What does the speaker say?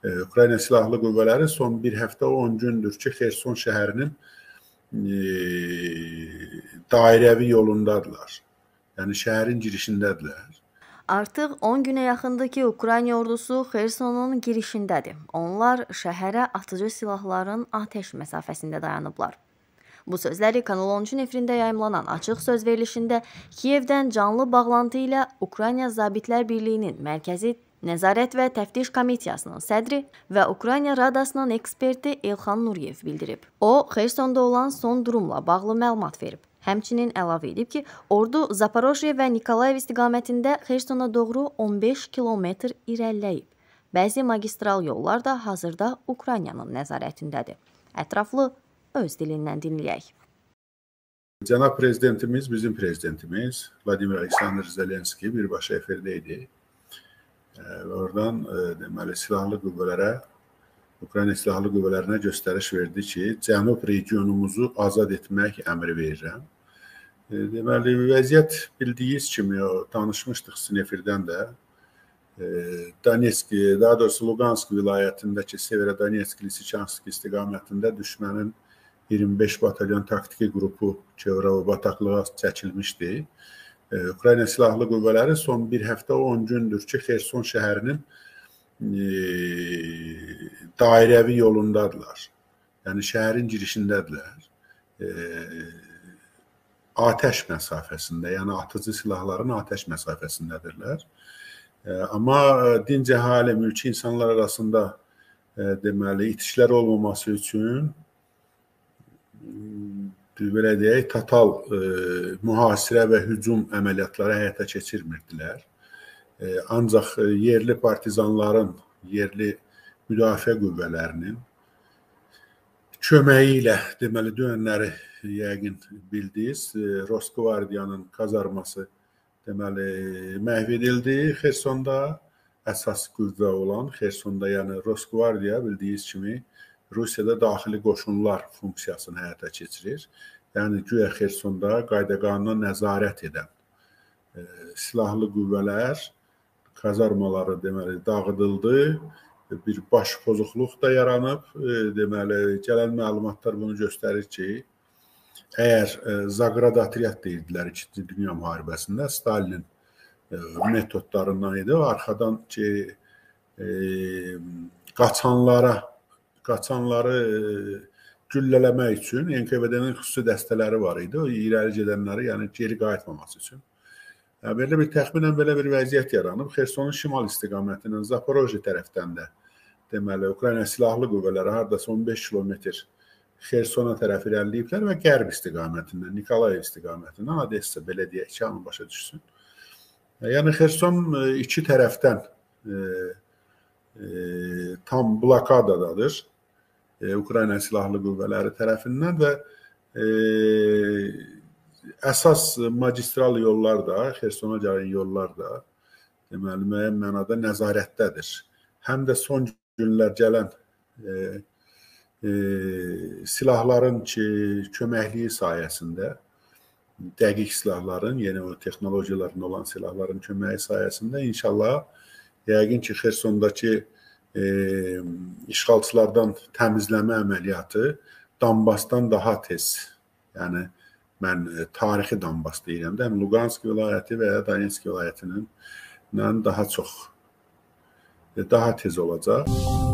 Ukrayna Silahlı Qüvvələri son bir həftə 10 gündür ki, Xerson şəhərinin dairəvi yolundadılar. Yəni şəhərin girişindədirlər. Artıq 10 günə yaxındır ki, Ukrayna ordusu Xersonun girişindədir. Onlar şəhərə atıcı silahların atəş məsafəsində dayanıblar. Bu sözləri Kanal 13-ün efirində yayımlanan açıq söz verilişində Kiyevdən canlı bağlantı ilə Ukrayna Zabitlər Birliyinin Mərkəzi Nəzarət və Təftiş Komissiyasının sədri və Ukrayna Radasının eksperti Elxan Nuriyev bildirib. O, Xersonda olan son durumla bağlı məlumat verib. Həmçinin əlavə edib ki, ordu Zaporojye və Nikolayev istiqamətində Xersona doğru 15 kilometr irəliləyib. Bəzi magistral yollar da hazırda Ukraynanın nəzarətindədir. Ətraflı öz dilindən dinləyək. Cənab Prezidentimiz, bizim prezidentimiz Vladimir Aleksandrovich Zelenski birbaşa efirdə idi. Oradan deməli silahlı qüvvələrə, Ukrayna silahlı qüvvələrinə göstəriş verdi ki, cənub regionumuzu azad etmək əmri verirəm. Deməli, vəziyyət bildiyiniz kimi, tanışmışdıq sizin efirdən də. Donetsk, daha doğrusu Lugansk vilayətindəki Severodonetsk, Lisyçansk istiqamətində düşmənin 25 batalyon taktiki qrupu Çevrova bataqlığa çəkilmişdi. Ukrayna Silahlı Qüvvələri son bir həftə 10 gündür ki, Xerson şəhərinin dairəvi yolundadılar. Yəni şəhərin girişindədirlər. Atəş məsafəsində, yəni atıcı silahların atəş məsafəsindədirlər. Amma dinc əhali, mülki insanlar arasında deməli itişlər olmaması üçün belə deyək, total mühasirə və hücum əməliyyatları həyata keçirmirdilər. Ancaq yerli partizanların, yerli müdafiə qüvvələrinin köməyi ilə, deməli, dönənləri yəqin bildiniz, Rosqvardiyanın kazarması deməli məhv edildi Xersonda. Əsas qüvvə olan Xersonda, yəni Rosqvardiya bildiyiniz kimi Rusiyada daxili qoşunlar funksiyasını həyata keçirir. Yəni, güya Xersonda qayda-qanuna nəzarət edən silahlı qüvvələr, kazarmaları deməli dağıdıldı. Bir baş pozuqluq da yaranıb. Deməli, gələn məlumatlar bunu göstərir ki, əgər Zaqrad Atriyat deyirdilər 2-ci Dünya müharibəsində, Stalinin metodlarından idi. Arxadan ki, qaçanları güllələmək üçün NKVD-nin xüsusi dəstələri var idi. O irəli gedənləri, yəni geri qayıtmaması üçün. Belə bir təxminən belə bir vəziyyət yaranıb. Xersonun şimal istiqamətindən Zaporojye tərəfdən də deməli Ukrayna silahlı qüvvələri hardasa 15 kilometr Xersona tərəf irəliləyiblər və qərb istiqamətindən, Nikolayev istiqamətindən, Odessa belə deyək ki, hamı başa düşsün. Yəni Xerson iki tərəfdən tam blokadadadır. Ukrayna Silahlı Qüvvələri tərəfindən və əsas magistral yollar da, Xersona gələn yollar da deməli, müəyyən mənada nəzarətdədir. Həm də son günlər gələn silahların köməkliyi sayəsində, dəqiq silahların, yeni o texnologiyaların olan silahların köməyi sayəsində inşallah yəqin ki, Xersondakı işğalçılardan təmizləmə əməliyyatı Donbasdan daha tez, yəni mən tarixi Donbas deyirəm də, həm Lugansk vilayəti və ya Donetsk vilayətinin daha tez olacaq.